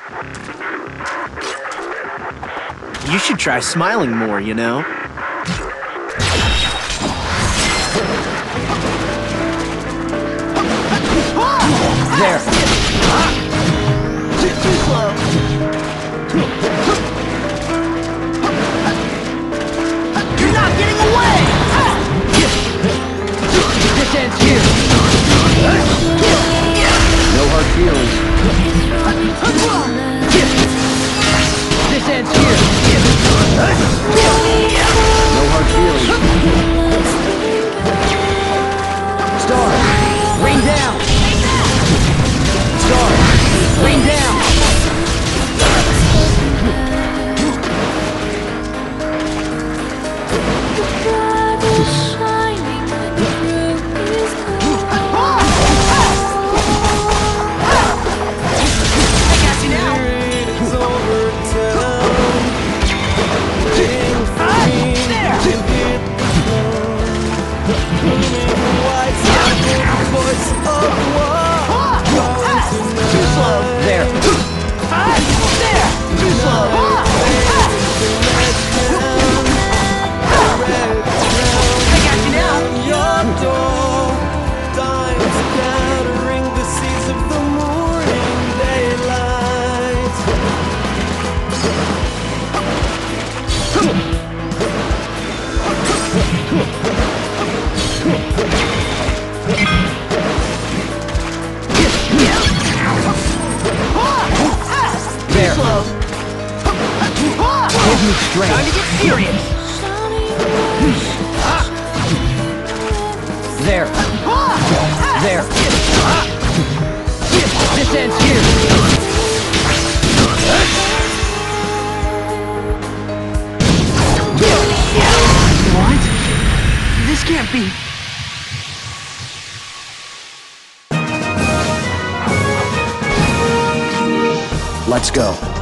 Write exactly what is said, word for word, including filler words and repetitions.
You should try smiling more, you know? There. Too, too slow. You're not getting away! This ends here. No hard feelings. This ends here. No hard feelings. Stars, rain down. Stars, rain down. Time to get serious! There. There. This ends here. What? This can't be... Let's go.